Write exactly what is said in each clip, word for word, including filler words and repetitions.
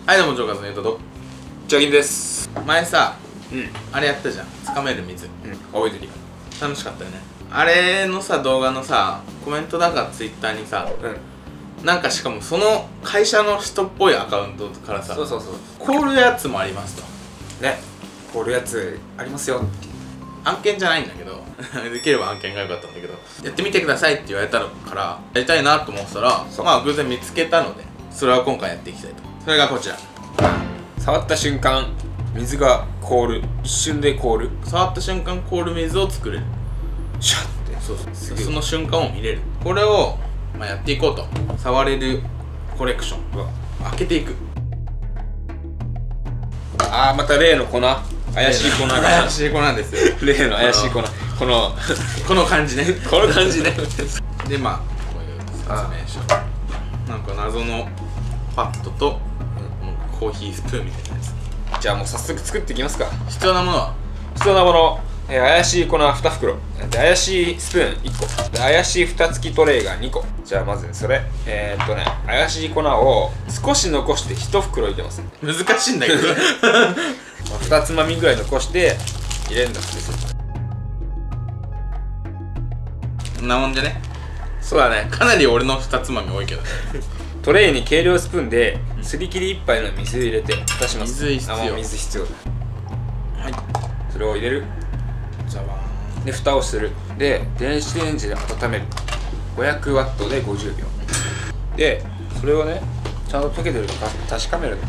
はいどうも、ジョーカーズのゆうととジョギンです。 前さ、 うん、 あれやったじゃん、つかめる水。 うん、覚えてるよ。 楽しかったよね。あれのさ、動画のさ、コメントだかツイッターにさ、 うん、 なんかしかもその会社の人っぽいアカウントからさ、 そうそうそう、 凍るやつもありますとね、凍るやつありますよっていう案件じゃないんだけどできれば案件が良かったんだけど、やってみてくださいって言われたからやりたいなと思ってたら、まあ偶然見つけたので、それは今回やっていきたいと。それがこちら。 触った瞬間水が凍る、一瞬で凍る、 触った瞬間凍る水を作れる。 シャッて、 そうそう、その瞬間を見れる。これを、まあ、やっていこうと。触れるコレクションは開けていく。 あー、また例の粉、怪しい粉が怪しい粉なんですよ。 例の怪しい粉、このこの感じねこの感じねで、まあこういう説明書、なんか謎のパッドと、うん、コーヒースプーンみたいなやつ。 じゃあもう早速作っていきますか。 必要なものは必要なもの、えー、怪しい粉に袋で、怪しいスプーンいっこで、怪しい蓋付きトレイがにこ。じゃあまずそれ、えー、っとね怪しい粉を少し残していち袋入れます。 難しいんだけどにつまみぐらい残して入れるんだって。 そんなもんじゃね。 そうだね、 かなり俺のにつまみ多いけどトレイに計量スプーンですり切りいっぱいの水入れて蓋します。 水必要。 あ、もう水必要だ。 はい、 それを入れる。 じゃあで蓋をする。で電子レンジで温める。ごひゃくワットでごじゅうびょうで、それをねちゃんと溶けてるか確かめるんだって。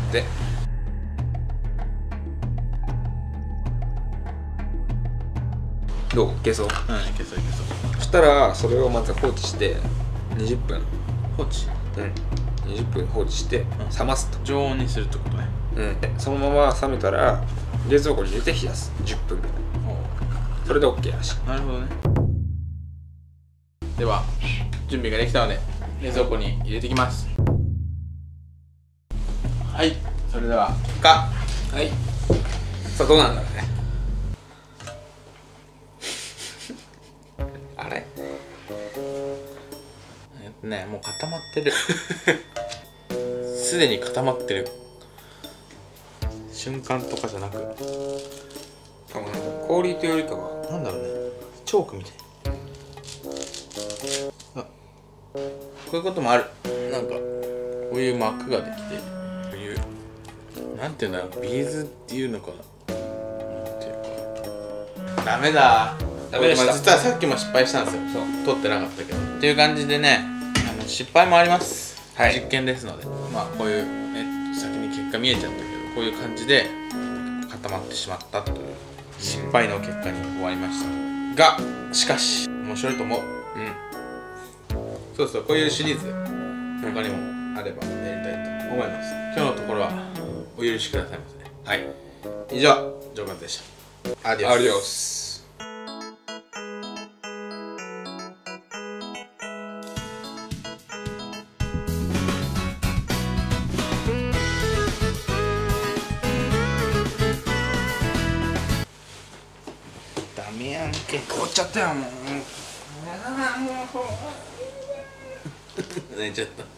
どう？いけそう？ うん、いけそういけそう。 そしたらそれをまず放置してにじゅっぷん放置。 うんにじゅっぷん放置して冷ますと。 常温にするってことね。 うん、でそのまま冷めたら冷蔵庫に入れて冷やす。じゅっぷんぐらい。それで OK らしい。 なるほどね。では準備ができたので冷蔵庫に入れていきます。はい、それではかはい。さあどうなんだろうねあれえっとね、もう固まってるすでに固まってる。瞬間とかじゃなく、 多分なんか氷というよりかはなんだろうね、チョークみたい。あ、こういうこともある。なんかこういう膜ができて、こういうなんていうんだろう、ビーズっていうのかな、なんていうか、ダメだダメでした。 実はさっきも失敗したんですよ。そう撮ってなかったけどっていう感じでね、あの失敗もあります、はい、実験ですので、まあこういうね、先に結果見えちゃったけど、こういう感じで固まってしまったという失敗の結果に終わりましたが、しかし面白いと思う。うん、そうそう、こういうシリーズ他にもあればやりたいと思います。今日のところはお許しくださいませ。はい、以上、ジョーカーズでした。アディオス。 アディオス。 ダメやんけ。 凍っちゃったよもう。 泣いちゃった。